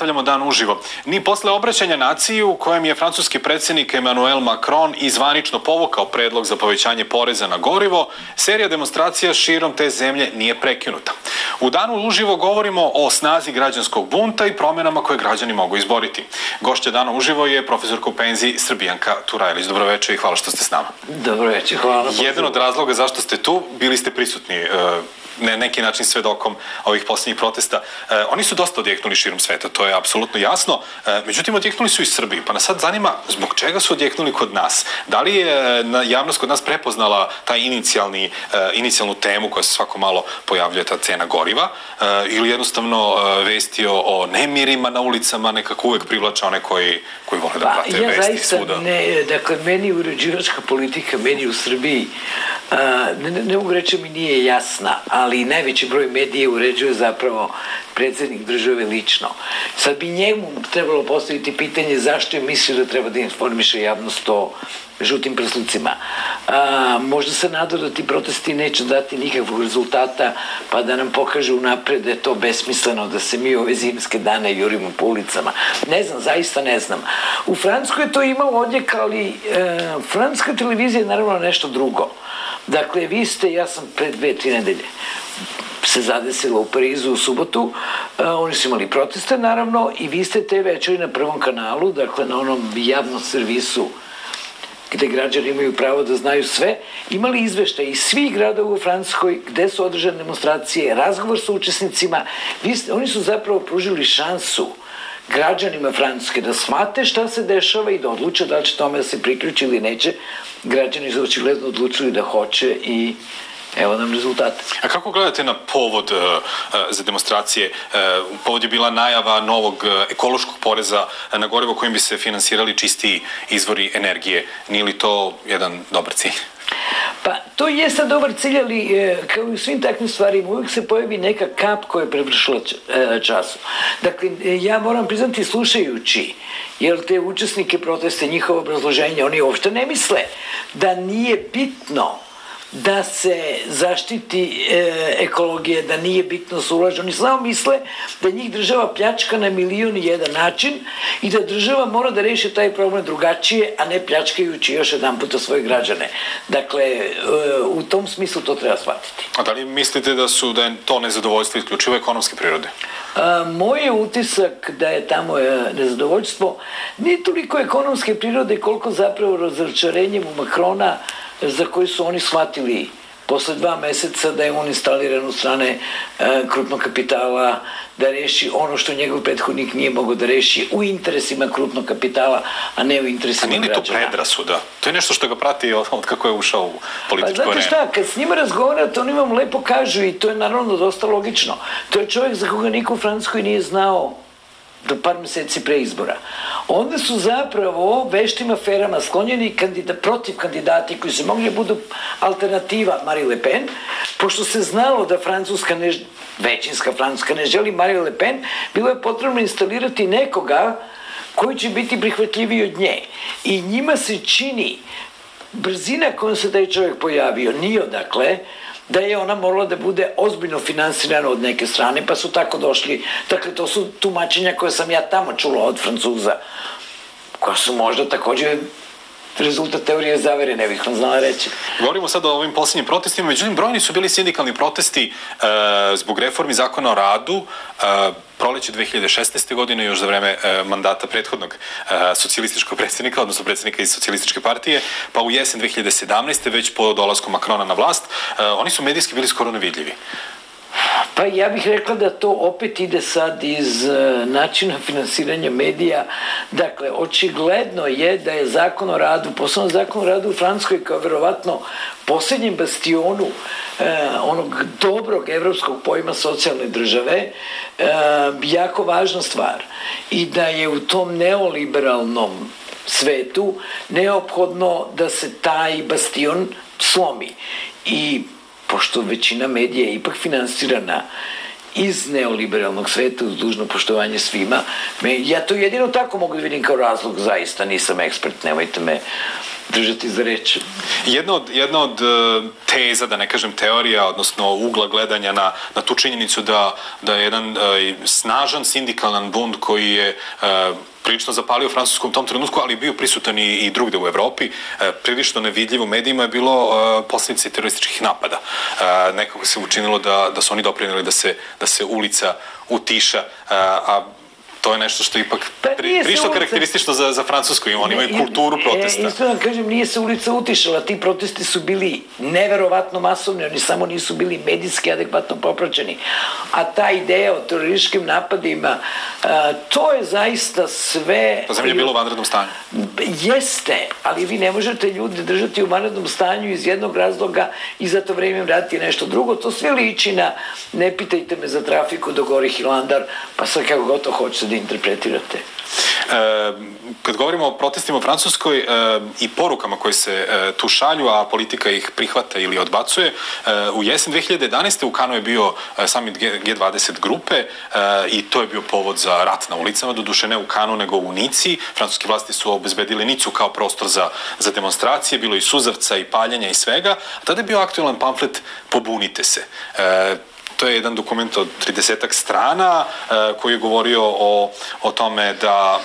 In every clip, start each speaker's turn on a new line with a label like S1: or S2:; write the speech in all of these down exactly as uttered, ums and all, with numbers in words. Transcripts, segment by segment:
S1: nastavljamo dan uživo. Ni posle obraćanja naciji u kojem je francuski predsjednik Emmanuel Macron izvanično povukao predlog za povećanje poreza na gorivo, serija demonstracija širom te zemlje nije prekinuta. U danu uživo govorimo o snazi građanskog bunta i promjenama koje građani mogu izboriti. Gošća dana uživo je profesorka u penziji Srbijanka Turajlić. Dobro večer i hvala što ste s nama.
S2: Dobro večer, hvala.
S1: Jedan od razloga zašto ste tu, bili ste prisutni na neki način svedokom ovih posljednjih protesta. E, oni su dosta odjeknuli širom sveta, to je apsolutno jasno. E, međutim, odjeknuli su i Srbiji. Pa nas sad zanima zbog čega su odjeknuli kod nas. Da li je javnost kod nas prepoznala taj inicijalni, e, inicijalnu temu koja se svako malo pojavljuje, ta cena goriva, e, ili jednostavno e, vesti o, o nemirima na ulicama nekako uvek privlača one koji, koji vole da prate
S2: pa,
S1: vesti
S2: ja
S1: svuda?
S2: Ne, dakle, meni uređivačka politika, meni u Srbiji, a, ne, ne mogu reći mi nije jasna, ali najveći broj medija uređuje zapravo predsjednik države lično. Sad bi njemu trebalo postaviti pitanje zašto je mislio da treba da informiše javnost o žutim prslucima. A, možda se nadao da ti protesti neće dati nikakvog rezultata, pa da nam pokaže unapred da je to besmisleno, da se mi ove zimske dane jurimo po ulicama. Ne znam, zaista ne znam. U Francuskoj je to imalo odjek, ali e, francuska televizija je naravno nešto drugo. Dakle, vi ste, ja sam pre dve, tri nedelje se zadesila u Parizu u subotu, uh, oni su imali proteste naravno i vi ste te večeri na Prvom kanalu, dakle na onom javnom servisu gde građani imaju pravo da znaju sve, imali izveštaj iz svih gradova u Francuskoj gde su održane demonstracije, razgovor sa učesnicima, vi ste, oni su zapravo pružili šansu građanima Francuske da shvate šta se dešava i da odluče da li će tome da se priključi ili neće. Građani su očigledno odlučili da hoće i evo nam rezultate.
S1: A kako gledate na povod uh, za demonstracije? Uh, povod je bila najava novog uh, ekološkog poreza na gorivo kojim bi se finansirali čistiji izvori energije. Nije li to jedan dobar cilj?
S2: Pa, to jeste dobar cilj, ali e, kao i u svim takvim stvarima uvijek se pojavi neka kap koja je prevršila e, času. Dakle, ja moram priznati slušajući, jer te učesnike proteste, njihove obrazloženja, oni uopšte ne misle da nije bitno da se zaštiti e, ekologije, da nije bitno se ulaže. Oni samo misle da njih država pljačka na milion i jedan način i da država mora da reši taj problem drugačije, a ne pljačkajući još jedan puta svoje građane. Dakle, e, u tom smislu to treba shvatiti.
S1: A da li mislite da su da je to nezadovoljstvo isključivo ekonomske prirode?
S2: A, moj je utisak da je tamo e, nezadovoljstvo nije toliko ekonomske prirode koliko zapravo razočarenjem u Makrona za koji su oni shvatili posle dva meseca da je on instaliran od strane e, krupnog kapitala, da reši ono što njegov prethodnik nije mogao da reši u interesima krupnog kapitala, a ne u interesima građana.
S1: A nije li to predrasuda? To je nešto što ga prati od, od kako je ušao u političku arenu.
S2: Pa znate šta, kad s njima razgovarate, oni vam lepo kažu i to je naravno dosta logično. To je čovjek za koga niko u Francuskoj nije znao do par meseci pre izbora. Onda su zapravo veštim aferama sklonjeni kandida, protiv kandidati koji su mogli budu alternativa Marine Le Pen, pošto se znalo da Francuska, ne, većinska Francuska ne želi Marine Le Pen, bilo je potrebno instalirati nekoga koji će biti prihvatljiviji od nje. I njima se čini brzina kojom se taj čovjek pojavio, nije odakle, da je ona morala da bude ozbiljno finansirana od neke strane, pa su tako došli. Dakle, to su tumačenja koje sam ja tamo čula od Francuza, koja su možda također rezultat teorije zavere, ne bih vam znala reći.
S1: Govorimo sad o ovim posljednjim protestima, međutim, brojni su bili sindikalni protesti e, zbog reformi zakona o radu, e, proleće dve hiljade šesnaeste. godine, još za vreme e, mandata prethodnog e, socijalističkog predsjednika, odnosno predsjednika iz socijalističke partije, pa u jesen dve hiljade sedamnaeste. već po dolasku Makrona na vlast, e, oni su medijski bili skoro nevidljivi.
S2: Pa ja bih rekla da to opet ide sad iz načina finansiranja medija. Dakle, očigledno je da je zakon o radu, posebno zakon o radu u Francuskoj kao verovatno posljednjem bastionu eh, onog dobrog evropskog pojma socijalne države eh, jako važna stvar. I da je u tom neoliberalnom svetu neophodno da se taj bastion slomi. I pošto većina medija je ipak finansirana iz neoliberalnog sveta, uz dužno poštovanje svima, ja to jedino tako mogu da vidim kao razlog, zaista nisam ekspert, nemojte me držati za reč.
S1: Jedna od, jedna od teza, da ne kažem teorija, odnosno ugla gledanja na, na tu činjenicu da, da je jedan snažan sindikalan bunt koji je prilično zapalio Francuskom u tom trenutku, ali bio prisutan i, i drugde u Evropi, prilično nevidljivo u medijima je bilo posledice terorističkih napada. Nekako se učinilo da, da su oni doprineli da se, da se ulica utiša, a to je nešto što je ipak prišto karakteristično za, za Francusku. Oni imaju kulturu protesta.
S2: Isto da kažem, nije se ulica utišala. Ti protesti su bili neverovatno masovni, oni samo nisu bili medijski adekvatno popraćeni. A ta ideja o terorističkim napadima, to je zaista sve...
S1: To zemlje je bilo u vanrednom stanju.
S2: Jeste, ali vi ne možete ljude držati u vanrednom stanju iz jednog razloga i za to vreme raditi nešto drugo. To sve liči na ne pitajte me za trafiku do gori Hilandar, pa sad kako god to hoćete da interpretirate.
S1: E, kad govorimo o protestima u Francuskoj e, i porukama koje se e, tu šalju, a politika ih prihvata ili odbacuje, e, u jesen dve hiljade jedanaeste u Kanu je bio e, summit G dvadeset grupe e, i to je bio povod za rat na ulicama, doduše ne u Kanu nego u Nici. Francuske vlasti su obezbedili Nicu kao prostor za, za demonstracije, bilo i suzavca i paljenja i svega, a tada je bio aktualan pamflet Pobunite se. E, To je jedan dokument od tridesetak strana koji je govorio o, o tome da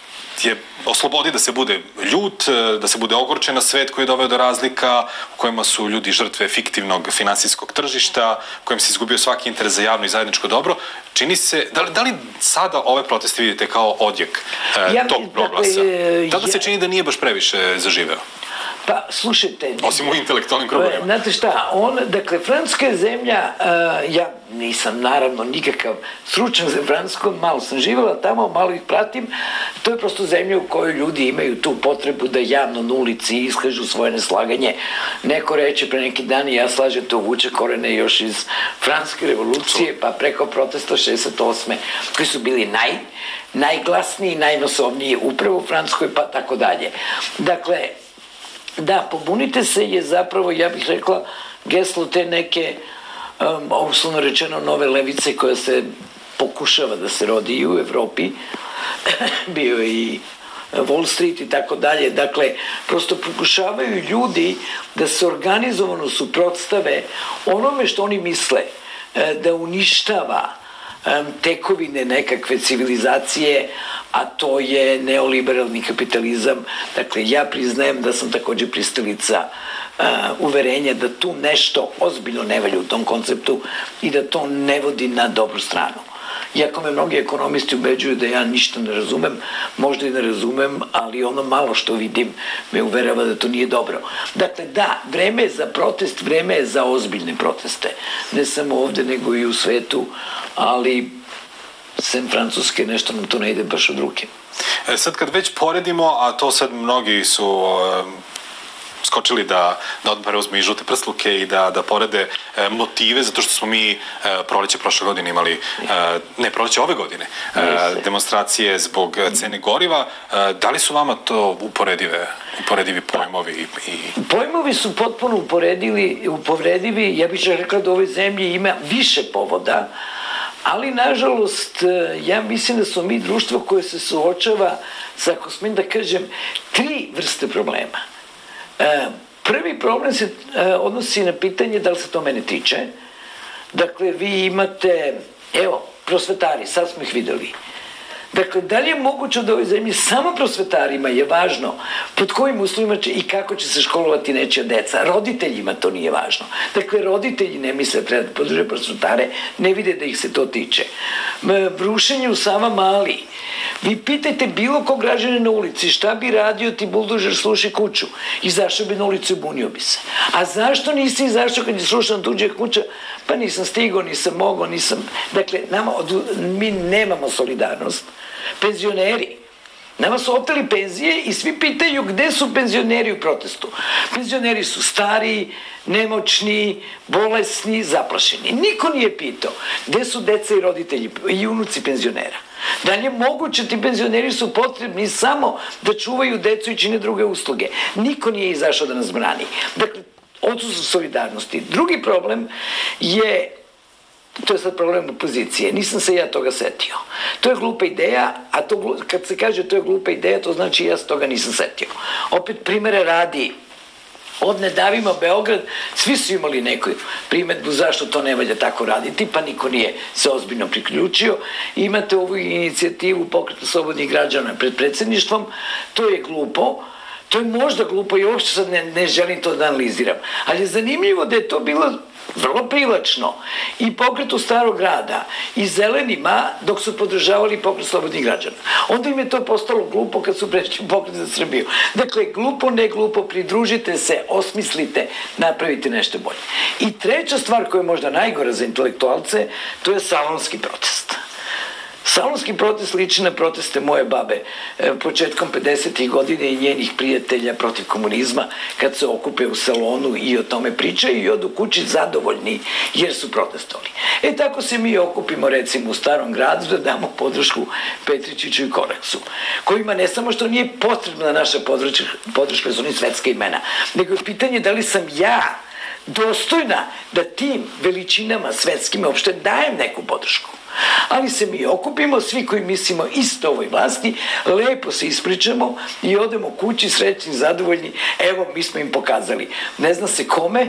S1: je o slobodi da se bude ljut, da se bude ogorčen na svet koji je doveo do razlika, u kojima su ljudi žrtve fiktivnog finansijskog tržišta, u kojem se izgubio svaki interes za javno i zajedničko dobro. Čini se, da li, da li sada ove proteste vidite kao odjek e, ja, tog proglasa? Tada se čini da nije baš previše zaživeo.
S2: Pa, slušajte...
S1: Osim u intelektualnim krugovima.
S2: Znate šta, on, dakle, Francuska je zemlja, uh, ja nisam naravno nikakav stručan za Francuskom, malo sam živjela tamo, malo ih pratim, to je prosto zemlja u kojoj ljudi imaju tu potrebu da javno na ulici iskažu svoje neslaganje. Neko reče pre neki dan i ja slažem to vuče korene još iz Francuske revolucije, pa preko protesta šezdeset osme koji su bili naj, najglasniji, najmasovniji upravo u Francuskoj, pa tako dalje. Dakle, da, pobunite se je zapravo, ja bih rekla, geslo te neke, um, uslovno rečeno, nove levice koja se pokušava da se rodi i u Evropi, bio i Wall Street i tako dalje. Dakle, prosto pokušavaju ljudi da se organizovano suprotstave onome što oni misle da uništava tekovine nekakve civilizacije, a to je neoliberalni kapitalizam. Dakle, ja priznajem da sam takođe pristalica uh, uverenja da tu nešto ozbiljno ne valja u tom konceptu i da to ne vodi na dobru stranu. Iako me mnogi ekonomisti ubeđuju da ja ništa ne razumem, možda i ne razumem, ali ono malo što vidim me uverava da to nije dobro. Dakle, da, vreme je za protest, vreme je za ozbiljne proteste. Ne samo ovde, nego i u svetu, ali sem Francuske nešto nam to ne ide baš od ruke.
S1: E, sad kad već poredimo, a to sad mnogi su uh, skočili da, da odmah uzme i žute prsluke i da, da porede e, motive, zato što smo mi e, proleće prošle godine imali, e, ne proleće ove godine, e, demonstracije zbog cene goriva. E, da li su vama to uporedive, uporedivi pojmovi? I, i...
S2: Pojmovi su potpuno uporedili, upovredivi. Ja bih rekla da u ovoj zemlji ima više povoda, ali, nažalost, ja mislim da smo mi društvo koje se suočava sa, ako smijem da kažem, tri vrste problema. Prvi problem se odnosi na pitanje da li se to mene tiče. Dakle, vi imate, evo, prosvetari, sad smo ih videli. Dakle, da li je moguće da u ovoj zemlji samo prosvetarima je važno pod kojim uslovima će i kako će se školovati nečija deca? Roditeljima to nije važno. Dakle, roditelji ne misle da treba da podrže prosvetare, ne vide da ih se to tiče. Brušenje u Savamali. Vi pitajte bilo kog građana na ulici šta bi radio ti buldožer sluši kuću. Izašao bi na ulicu i bunio bi se. A zašto nisi izašao kad je slušan tuđe kuća? Pa nisam stigao, nisam mogao, nisam... Dakle, nama, mi nemamo solidarnost. Penzioneri. Nama su oteli penzije i svi pitaju gde su penzioneri u protestu. Penzioneri su stari, nemoćni, bolesni, zaplašeni. Niko nije pitao gde su deca i roditelji i unuci penzionera. Da li je moguće, ti penzioneri su potrebni samo da čuvaju decu i čine druge usluge. Niko nije izašao da nas brani. Dakle, odsustvo solidarnosti. Drugi problem je to je sad problem opozicije, nisam se ja toga setio. To je glupa ideja, a to, kad se kaže to je glupa ideja, to znači ja se toga nisam setio. Opet primere radi, od Ne davimo Beograd, svi su imali neku primetbu zašto to ne valja tako raditi, pa niko nije se ozbiljno priključio. Imate ovu inicijativu Pokreta slobodnih građana pred predsjedništvom, to je glupo, to je možda glupo i uopšte sad ne, ne želim to da analiziram, ali je zanimljivo da je to bilo vrlo privlačno i Pokretu Starog grada i Zelenima dok su podržavali Pokret slobodnih građana. Onda im je to postalo glupo kad su prešli Pokret za Srbiju. Dakle, glupo, ne glupo, pridružite se, osmislite, napravite nešto bolje. I treća stvar koja je možda najgora za intelektualce, to je salonski protest. Salonski protest liči na proteste moje babe početkom pedesetih godine i njenih prijatelja protiv komunizma kad se okupe u salonu i o tome pričaju i odu kući zadovoljni jer su protestovali. E tako se mi okupimo recimo u Starom gradu da damo podršku Petričiću i Koraksu, kojima ne samo što nije potrebna naša podrška, su ni svetska imena, nego je pitanje da li sam ja dostojna da tim veličinama svetskim uopšte dajem neku podršku. Ali se mi okupimo, svi koji mislimo isto ovoj vlasti, lepo se ispričamo i odemo kući srećni, zadovoljni, evo mi smo im pokazali. Ne zna se kome,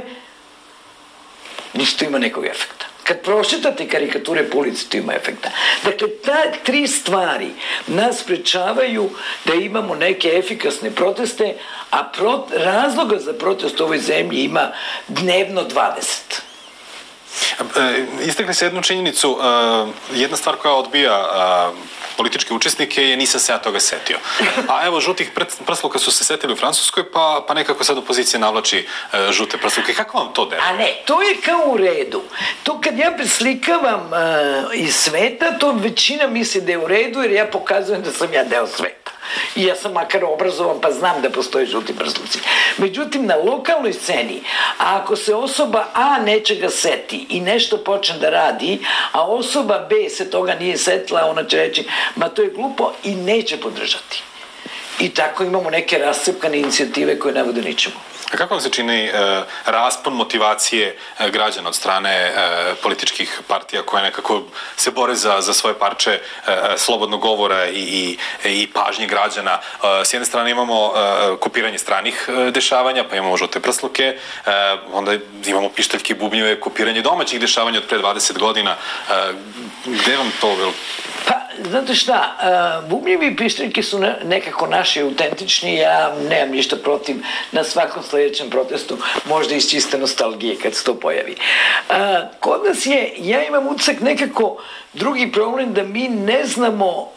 S2: ništa ima nekog efekta. Kad pročitate karikature po ulici, to ima efekta. Dakle, ta tri stvari nas sprečavaju da imamo neke efikasne proteste, a razloga za protest u ovoj zemlji ima dnevno dvadeset.
S1: Istakli se jednu činjenicu, jedna stvar koja odbija političke učesnike je nisam se ja toga setio. A evo, žutih prsluka su se setili u Francuskoj, pa nekako sad opozicija navlači žute prsluke. Kako vam to deluje?
S2: A ne, to je kao u redu. To kad ja preslikavam iz sveta, to većina misli da je u redu, jer ja pokazujem da sam ja deo sveta. I ja sam makar obrazovan pa znam da postoje žuti prsluci. Međutim, na lokalnoj sceni, a ako se osoba A nečega seti i nešto počne da radi, a osoba B se toga nije setila, ona će reći, ma to je glupo i neće podržati. I tako imamo neke rascepkane inicijative koje ne vode ničemu.
S1: A kako vam se čini raspon motivacije građana od strane političkih partija koje nekako se bore za svoje parče slobodnog govora i pažnje građana? S jedne strane imamo kopiranje stranih dešavanja, pa imamo žute prsluke, onda imamo pištaljke i bubnjeve, kopiranje domaćih dešavanja od pre dvadeset godina. Gde vam to bilo?
S2: Pa, znate šta, bubnjevi i pištaljke su nekako naši autentični, ja nemam ništa protiv na svakom sljedećem protestu, možda iz čiste nostalgije kad se to pojavi. Kod nas je, ja imam utisak nekako drugi problem da mi ne znamo,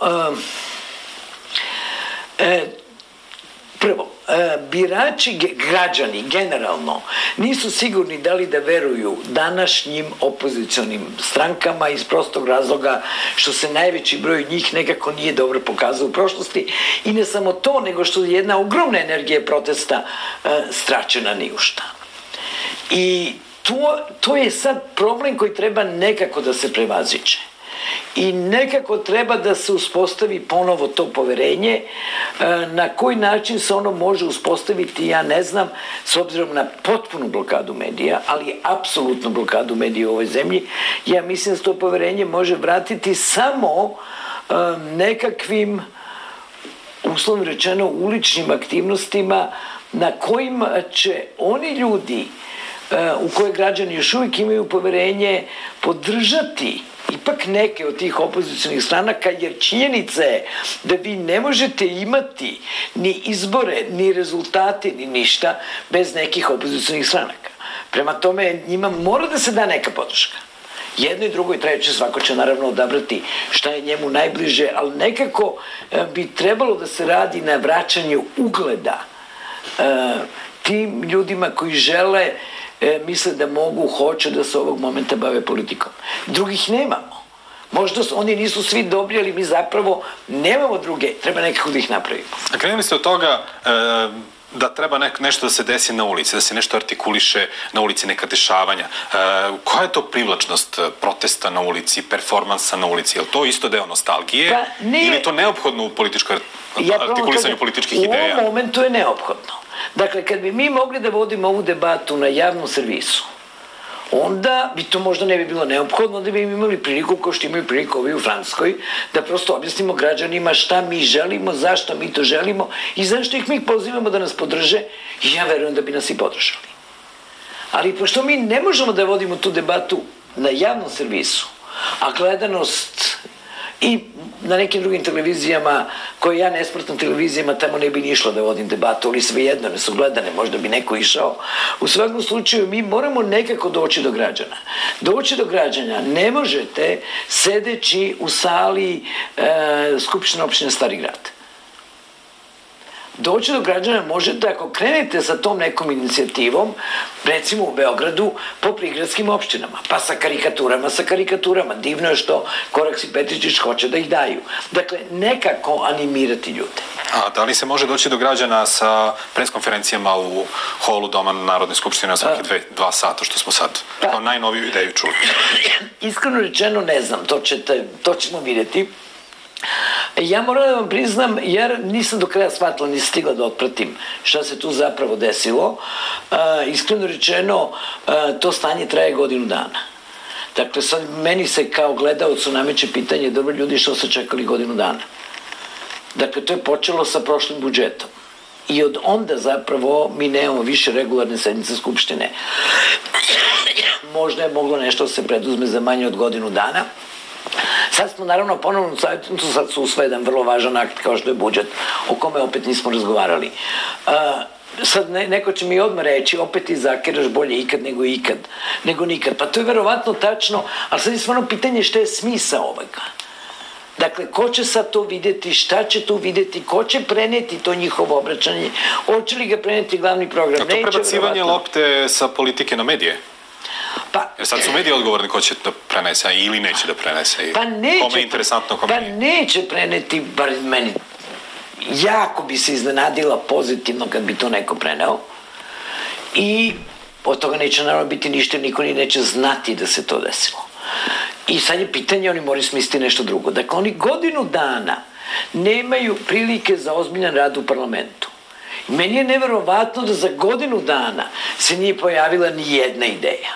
S2: prvo, birači, građani generalno nisu sigurni da li da veruju današnjim opozicionim strankama iz prostog razloga što se najveći broj njih nekako nije dobro pokazao u prošlosti i ne samo to, nego što je jedna ogromna energija protesta stračena ni u šta. I to je sad problem koji treba nekako da se prevaziđe. I nekako treba da se uspostavi ponovo to poverenje. Na koji način se ono može uspostaviti, ja ne znam, s obzirom na potpunu blokadu medija, ali apsolutnu blokadu medija u ovoj zemlji. Ja mislim da se to poverenje može vratiti samo nekakvim, uslovno rečeno, uličnim aktivnostima na kojima će oni ljudi u koje građani još uvijek imaju poverenje podržati ipak neke od tih opozicionih stranaka, jer činjenica je da vi ne možete imati ni izbore, ni rezultate, ni ništa bez nekih opozicionih stranaka. Prema tome, njima mora da se da neka podrška. Jedno i drugo i treće, svako će naravno odabrati šta je njemu najbliže, ali nekako bi trebalo da se radi na vraćanju ugleda tim ljudima koji žele, misle da mogu, hoće da se ovog momenta bave politikom. Drugih nemamo. Možda oni nisu svi dobri, ali mi zapravo nemamo druge. Treba nekako da ih napravimo.
S1: A krenuli ste od toga da treba nešto da se desi na ulici, da se nešto artikuliše na ulici, neka dešavanja. Koja je to privlačnost protesta na ulici, performansa na ulici? Je li to isto deo nostalgije ili je to neophodno u artikulisanju političkih ideja?
S2: U ovom momentu je neophodno. Dakle, kad bi mi mogli da vodimo ovu debatu na javnom servisu, onda bi to možda ne bi bilo neophodno da bi im imali priliku, kao što imaju priliku ovi u Francuskoj, da prosto objasnimo građanima šta mi želimo, zašto mi to želimo i zašto ih mi pozivamo da nas podrže i ja verujem da bi nas i podržali. Ali pošto mi ne možemo da vodimo tu debatu na javnom servisu, a gledanost i na nekim drugim televizijama, koje ja ne sportam televizijama, tamo ne bi ni išlo da vodim debatu, ali svejedno ne su gledane, možda bi neko išao. U svakom slučaju mi moramo nekako doći do građana. Doći do građana ne možete sedeći u sali e, Skupštine opštine Stari grad. Doći do građana možete ako krenete sa tom nekom inicijativom, recimo u Beogradu, po prigradskim opštinama, pa sa karikaturama, sa karikaturama. Divno je što Koraks i Petričić hoće da ih daju. Dakle, nekako animirati ljude.
S1: A da li se može doći do građana sa preskonferencijama u holu Doma Narodne skupštine na svaki dve, dva sata, što smo sad kao najnoviju ideju čuli?
S2: Iskreno rečeno ne znam, to, ćete, to ćemo vidjeti. Ja moram da vam priznam, jer nisam do kraja shvatila, nisam stigla da otpratim šta se tu zapravo desilo. Iskreno rečeno, to stanje traje godinu dana. Dakle, sad meni se kao gledalcu nameće pitanje, dobro ljudi, što ste čekali godinu dana? Dakle, to je počelo sa prošlim budžetom. I od onda zapravo mi nemamo više regularne sednice Skupštine. Možda je moglo nešto da se preduzme za manje od godinu dana. Sad smo naravno ponovno, sad su usvoje jedan vrlo važan akt kao što je budžet, o kome opet nismo razgovarali. Sad neko će mi odmah reći, opet ti zakiraš bolje ikad nego ikad, nego nikad. Pa to je verovatno tačno, ali sad je stvarno pitanje šta je smisao ovoga. Dakle, ko će sad to vidjeti, šta će to vidjeti, ko će preneti to njihovo obraćanje, hoće li ga preneti glavni program?
S1: A to prebacivanje lopte sa politike na medije?
S2: Pa,
S1: jer sad su mediji odgovorni ko će da prenese ili neće da prenese.
S2: Pa neće,
S1: kome je interesantno, kome
S2: pa neće preneti, bar meni, jako bi se iznenadila pozitivno kad bi to neko preneo. I od toga neće naravno biti ništa, niko ni neće znati da se to desilo. I sad je pitanje, oni moraju smisliti nešto drugo. Dakle, oni godinu dana nemaju prilike za ozbiljan rad u parlamentu. Meni je neverovatno da za godinu dana se nije pojavila ni jedna ideja.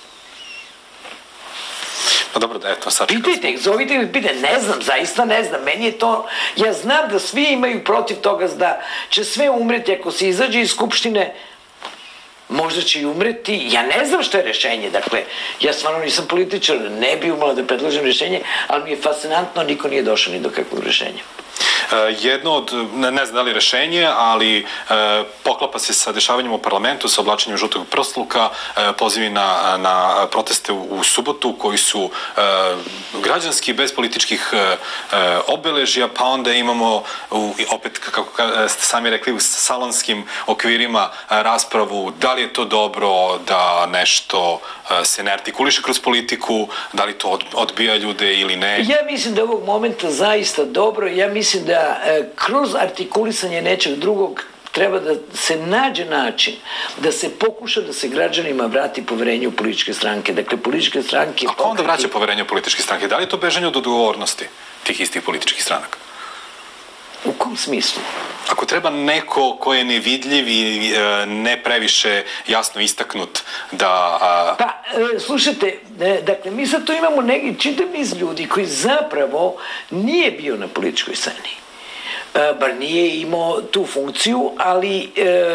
S1: Pa dobro, da eto, sad...
S2: Pitajte ih, zovite ih, pitajte, ne znam, zaista ne znam, meni je to, ja znam da svi imaju protiv toga da će sve umreti ako se izađe iz Skupštine, možda će i umreti, ja ne znam što je rešenje, dakle, ja stvarno nisam političar, ne bi umala da predložim rešenje, ali mi je fascinantno, niko nije došao ni do kakvog rešenja.
S1: Jedno od, ne znam da li rešenje, ali poklapa se sa dešavanjem u parlamentu, sa oblačenjem žutog prsluka, pozivi na, na proteste u subotu koji su građanski, bez političkih obeležja, pa onda imamo opet, kako ste sami rekli, u salonskim okvirima raspravu da li je to dobro da nešto se ne artikuliše kroz politiku, da li to odbija ljude ili ne.
S2: Ja mislim da je ovog momenta zaista dobro, ja mislim da kroz artikulisanje nečeg drugog treba da se nađe način da se pokuša da se građanima vrati poverenje u političke stranke. Dakle, političke stranke...
S1: A ko onda vraća poverenje u političke stranke? Da li je to bežanje od odgovornosti tih istih političkih stranaka?
S2: U kom smislu?
S1: Ako treba neko ko je nevidljiv i ne previše jasno istaknut da...
S2: Pa, slušajte, dakle, mi sad tu imamo neki čitav niz ljudi koji zapravo nije bio na političkoj sceni. Bar nije imao tu funkciju, ali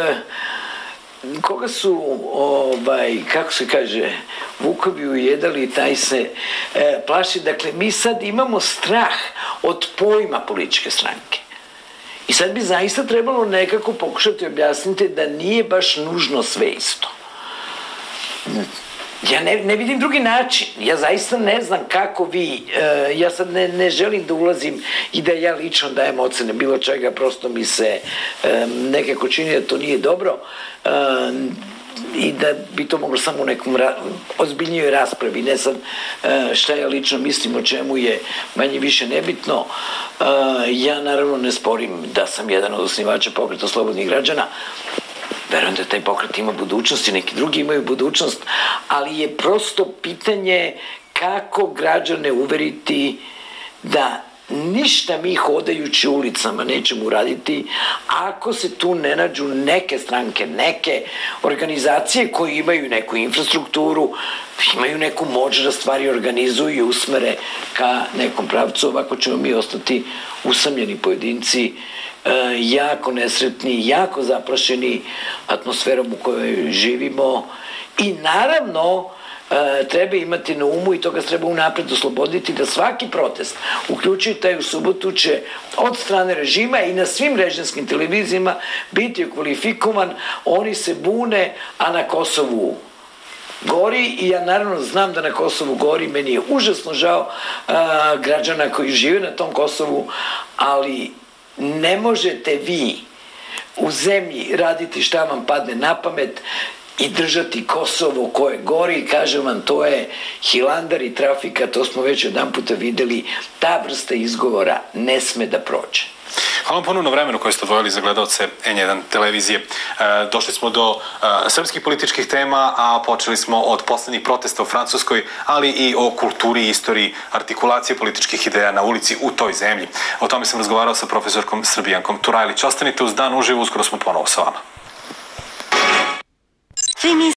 S2: koga su, kako se kaže, vukovi ujedali, taj se plaši. Dakle, mi sad imamo strah od pojma političke stranke. I sad bi zaista trebalo nekako pokušati objasniti da nije baš nužno sve isto. Ja ne, ne vidim drugi način. Ja zaista ne znam kako vi, uh, ja sad ne, ne želim da ulazim i da ja lično dajem ocene bilo čega, prosto mi se um, nekako čini da to nije dobro uh, i da bi to moglo samo u nekom ra ozbiljnijoj raspravi, ne sad uh, šta ja lično mislim o čemu je manje više nebitno. Uh, ja naravno ne sporim da sam jedan od osnivača Pokreta slobodnih građana. Verujem da taj pokret ima budućnost i neki drugi imaju budućnost, ali je prosto pitanje kako građane uveriti da ništa mi hodajući ulicama nećemo uraditi ako se tu ne nađu neke stranke, neke organizacije koje imaju neku infrastrukturu, imaju neku moć da stvari organizuju i usmere ka nekom pravcu. Ovako ćemo mi ostati usamljeni pojedinci, jako nesretni, jako zaprašeni atmosferom u kojoj živimo i naravno treba imati na umu i toga se treba unapred osloboditi da svaki protest, uključujući taj u subotu, će od strane režima i na svim režimskim televizijama biti kvalifikovan, oni se bune, a na Kosovu gori. I ja naravno znam da na Kosovu gori, meni je užasno žao a, građana koji žive na tom Kosovu, ali ne možete vi u zemlji raditi šta vam padne na pamet i držati Kosovo koje gori, i kažem vam, to je Hilandar i trafika, to smo već jedan puta videli, ta vrsta izgovora ne sme da prođe.
S1: Hvala vam ponovno vremenu koje ste odvojili za gledalce en jedan televizije. Došli smo do srpskih političkih tema, a počeli smo od poslednjih protesta u Francuskoj, ali i o kulturi i istoriji artikulacije političkih ideja na ulici u toj zemlji. O tome sam razgovarao sa profesorkom Srbijankom Turajlić. Ostanite uz Dan uživo, uskoro smo ponovo sa vama.